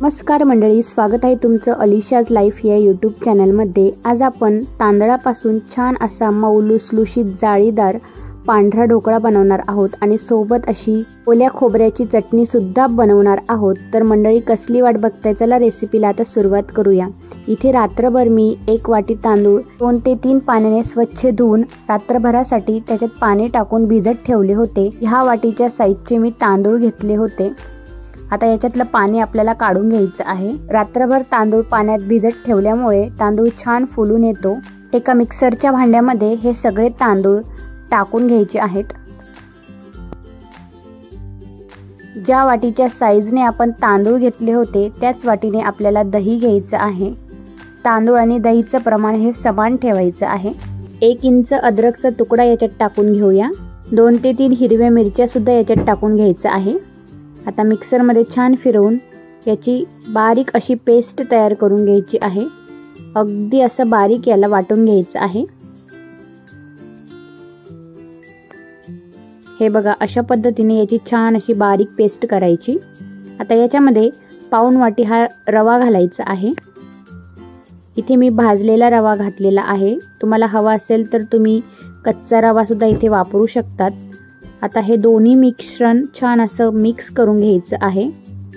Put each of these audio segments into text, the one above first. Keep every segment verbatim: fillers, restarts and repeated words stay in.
नमस्कार मंडळी, स्वागत आहे तुमचं अलिशाज लाईफ या यूट्यूब चॅनलमध्ये। आज आपण तांदळापासून छान असा मऊ लुसलुशीत जाळीदार पांढरा ढोकळा बनवणार आहोत आणि सोबत अशी ओल्या खोबऱ्याची चटणी सुद्धा बनवणार आहोत। तर मंडळी कसली वाट बघताय, चला रेसिपीला आता सुरुवात करूया। इथे रात्रभर मी एक वाटी तांदूळ दोन ते तीन पाण्याने स्वच्छ धुवून रात्रभरासाठी त्याच्यात पाणी टाकून भिजत ठेवले होते। ह्या वाटीच्या साइजचे मी तांदूळ घेतले होते। आता याच्यातलं पाणी आपल्याला काढून घ्यायचं आहे। रात्रभर तांदूळ पाण्यात भिजत ठेवल्यामुळे तांदूळ छान फुलून येतो। एका मिक्सरच्या भांड्यामध्ये हे सगळे तांदूळ टाकून घ्यायचे आहेत। ज्या वाटीच्या साइजने आपण तांदूळ घेतले होते त्याच वाटीने आपल्याला दही घ्यायचं आहे। तांदूळ आणि दहीचं प्रमाण हे समान ठेवायचं आहे। एक इंच अद्रकचा तुकडा याच्यात टाकून घेऊया। दोन ते तीन हिरव्या मिरच्या सुद्धा याच्यात टाकून घ्यायचं आहे। आता मिक्सर मध्ये छान फिरवून याची बारीक अशी पेस्ट तयार करून घ्यायची आहे। अगदी असं बारीक याला वाटून घ्यायचं आहे। हे बघा, अशा पद्धतीने याची छान अशी बारीक पेस्ट करायची। आता याच्यामध्ये पाऊण वाटी हा रवा घालायचा आहे। इथे मी भाजलेला रवा घातलेला आहे। तुम्हाला हवा असेल तर तुम्ही कच्चा रवा सुद्धा इथे वापरू शकतात। आता हे दोन्ही मिश्रण छान असं मिक्स करून घ्यायचं आहे।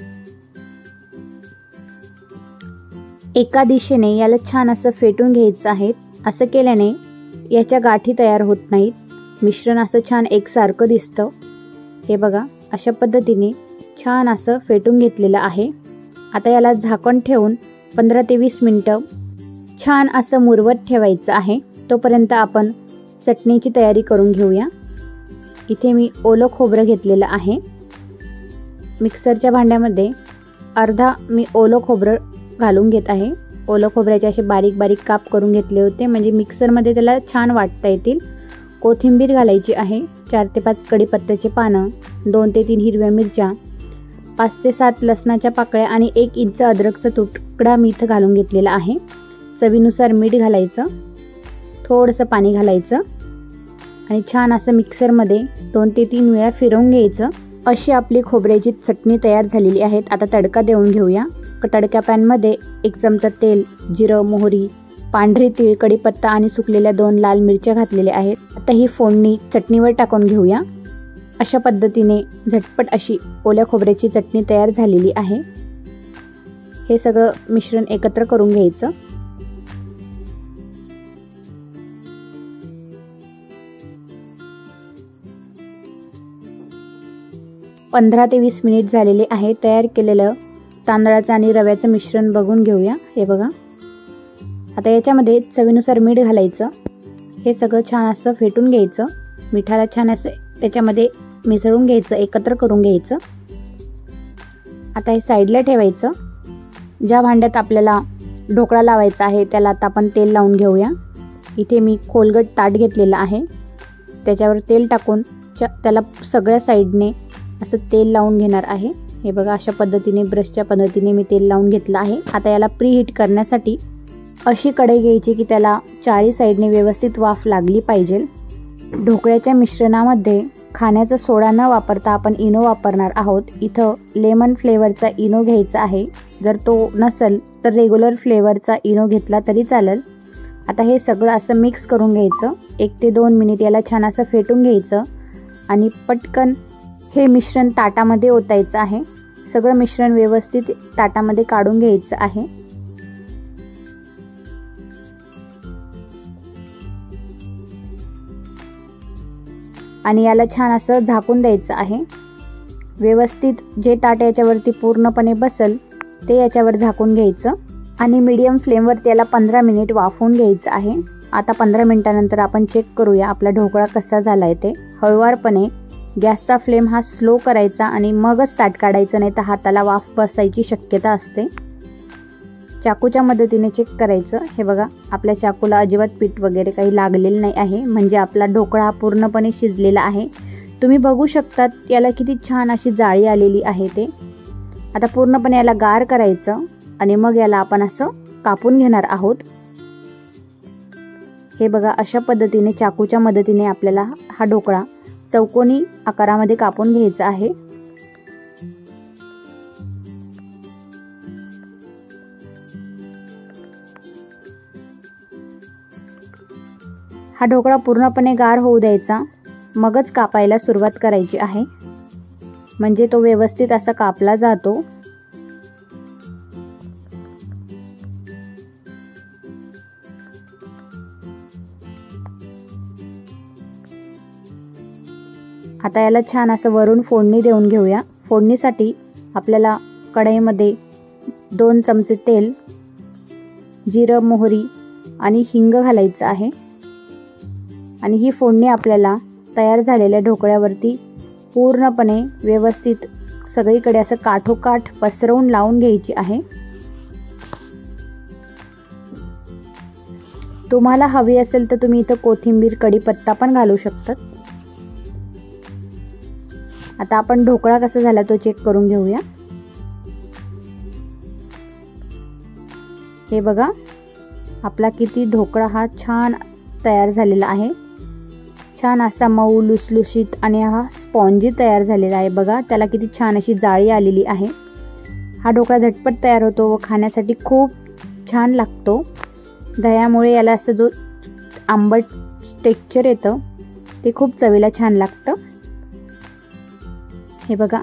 एका दिशेने याला छान असं फेटून घ्यायचं आहे। असं केल्याने याच्या गाठी तयार होत नाहीत। मिश्रण असं छान एकसारखं दिसतं। हे बघा, अशा पद्धतीने छान असं फेटून घेतलेलं आहे। आता याला झाकण ठेवून पंधरा ते वीस मिनिटं छान असं मुरवत ठेवायचं आहे। तोपर्यंत आपण चटणीची तयारी करून घेऊया। इथे मी ओलं खोबरं घेतलेलं आहे। मिक्सरच्या भांड्यामध्ये अर्धा मी ओलं खोबरं घालून घेत आहे। ओलं खोबऱ्याचे असे बारीक बारीक काप करून घेतले होते, म्हणजे मिक्सरमध्ये त्याला छान वाटता येतील। कोथिंबीर घालायची आहे। चार ते पाच कढीपत्त्याचे पानं, दोन ते तीन हिरव्या मिरच्या, पाच ते सात लसणाच्या पाकळ्या आणि एक इंच अद्रकचा तुकडा मी इथं घालून घेतलेला आहे। चवीनुसार मीठ घालायचं, थोडंसं पाणी घालायचं आणि छान असं मिक्सरमध्ये दोन ते तीन वेळा फिरवून घ्यायचं। अशी आपली खोबऱ्याची चटणी तयार झालेली आहे। आता तडका देऊन घेऊया। तडक्या पॅनमध्ये एक चमचा तेल, जिरं, मोहरी, पांढरी तीळ, कढीपत्ता आणि सुकलेल्या दोन लाल मिरच्या घातलेल्या आहेत। आता ही फोडणी चटणीवर टाकून घेऊया। अशा पद्धतीने झटपट अशी ओल्या खोबऱ्याची चटणी तयार झालेली आहे। हे सगळं मिश्रण एकत्र करून घ्यायचं। पंधरा ते वीस मिनिट झालेले आहे। तयार केलेलं तांदळाचं आणि रव्याचं मिश्रण बघून घेऊया। हे बघा, आता याच्यामध्ये चवीनुसार मीठ घालायचं। हे सगळं छान असं फेटून घ्यायचं। मिठाला छान असं त्याच्यामध्ये मिसळून घ्यायचं, एकत्र करून घ्यायचं। आता हे साईडला ठेवायचं। ज्या भांड्यात आपल्याला ढोकळा लावायचा आहे त्याला आता आपण तेल लावून घेऊया। इथे मी खोलगट ताट घेतलेलं आहे। त्याच्यावर तेल टाकून त्याला सगळ्या साईडने असं तेल लावून घेणार आहे। हे बघा, अशा पद्धतीने ब्रशच्या पद्धतीने मी तेल लावून घेतलं आहे। आता याला प्री हीट करण्यासाठी अशी कढई घ्यायची की त्याला चारी साईडने व्यवस्थित वाफ लागली पाहिजे। ढोकळ्याच्या मिश्रणामध्ये खाण्याचा सोडा न वापरता आपण इनो वापरणार आहोत। इथं लेमन फ्लेवरचा इनो घ्यायचा आहे। जर तो नसेल तर रेग्युलर फ्लेवरचा इनो घेतला तरी चालेल। आता हे सगळं असं मिक्स करून घ्यायचं। एक ते दोन मिनिट याला छान असं फेटून घ्यायचं आणि पटकन हे मिश्रण ताटामध्ये ओतायचं आहे। सगळं मिश्रण व्यवस्थित ताटामध्ये काढून घ्यायचं आहे। आणि याला छान असं झाकून द्यायचं आहे। व्यवस्थित जे ताट याच्यावरती पूर्णपणे बसेल ते याच्यावर झाकून घ्यायचं आणि मीडियम फ्लेमवर त्याला पंधरा मिनिट वाफवून घ्यायचं आहे। आता पंधरा मिनिटानंतर आपण चेक करूया आपला ढोकळा कसा झालाय ते। हळुवारपणे गॅसचा फ्लेम हा स्लो करायचा आणि मगच ताट काढायचं, नाही तर हाताला वाफ बसायची शक्यता असते। चाकूच्या मदतीने चेक करायचं। हे बघा, आपल्या चाकूला अजिबात पीठ वगैरे काही लागलेलं नाही आहे, म्हणजे आपला ढोकळा पूर्णपणे शिजलेला आहे। तुम्ही बघू शकतात याला किती छान अशी जाळी आलेली आहे ते। आता पूर्णपणे याला गार करायचं आणि मग याला आपण असं कापून घेणार आहोत। हे बघा, अशा पद्धतीने चाकूच्या मदतीने आपल्याला हा ढोकळा चौकोनी आकारामध्ये कापून घ्यायचा आहे। हा ढोकळा पूर्णपणे गार होऊ द्यायचा, मगच कापायला सुरुवात करायची आहे, म्हणजे तो व्यवस्थित असा कापला जातो। आता याला छान असं वरून फोडणी देऊन घेऊया। फोडणीसाठी आपल्याला कढईमध्ये दोन चमचे तेल, जिरं, मोहरी आणि हिंग घालायचं आहे आणि ही फोडणी आपल्याला तयार झालेल्या ढोकळ्यावरती पूर्णपणे व्यवस्थित सगळीकडे असं काठोकाठ पसरवून लावून घ्यायची आहे। तुम्हाला हवी असेल तर तुम्ही इथं कोथिंबीर, कढीपत्ता पण घालू शकतात। आता आपण ढोकळा कसा झाला तो चेक करून घेऊया। हे बघा, आपला किती ढोकळा हा छान तयार झालेला आहे। छान असा मऊ, लुसलुशीत आणि हा स्पॉन्जी तयार झालेला आहे। बघा, त्याला किती छान अशी जाळी आलेली आहे। हा ढोकळा झटपट तयार होतो व खाण्यासाठी खूप छान लागतो। दह्यामुळे याला असं जो आंबट टेक्स्चर येतं ते खूप चवीला छान लागतं। हे बघा,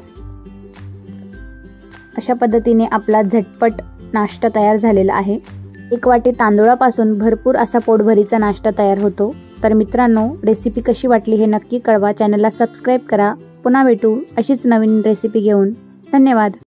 अशा पद्धतीने आपला झटपट नाश्ता तयार झालेला आहे। एक वाटी तांदूळापासून भरपूर असा पोटभरीचा नाश्ता तयार होतो। तर मित्रांनो, रेसिपी कशी वाटली हे नक्की कळवा। चॅनलला सबस्क्राईब करा। पुन्हा भेटू अशीच नवीन रेसिपी घेऊन। धन्यवाद।